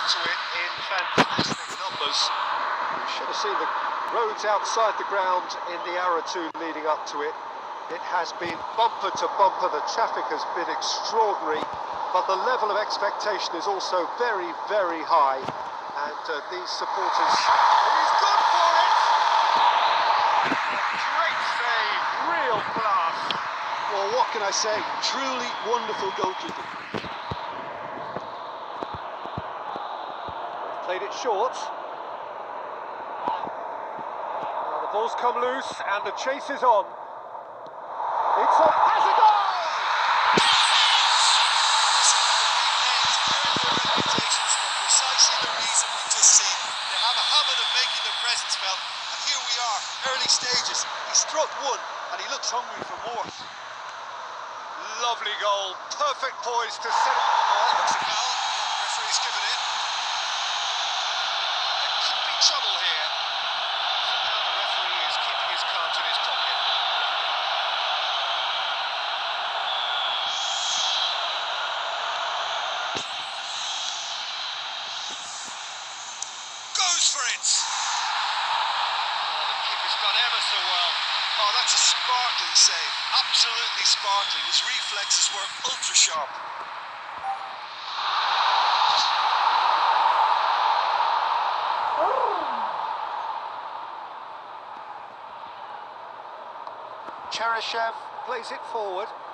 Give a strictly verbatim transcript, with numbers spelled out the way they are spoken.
to it in fantastic numbers. You should have seen the roads outside the ground in the hour or two leading up to it. It has been bumper to bumper. The traffic has been extraordinary, but the level of expectation is also very, very high. And uh, these supporters... And he's gone for it! Great save, real class. Well, what can I say? Truly wonderful goalkeeping. Played it short. Now the ball's come loose and the chase is on. It's on. Has a goal! Reputations for precisely the reason we've just seen. They have a habit of making their presence felt, and here we are, early stages. He struck one, and he looks hungry for more. Lovely goal, perfect poise to set up. Oh, that looks a foul. Referee's given it. There could be trouble here. So now the referee is keeping his cards in his pocket. Goes for it! Oh, the keeper's done ever so well. Oh, that's a sparkling save. Absolutely sparkling. His reflexes were ultra sharp. Cheryshev plays it forward.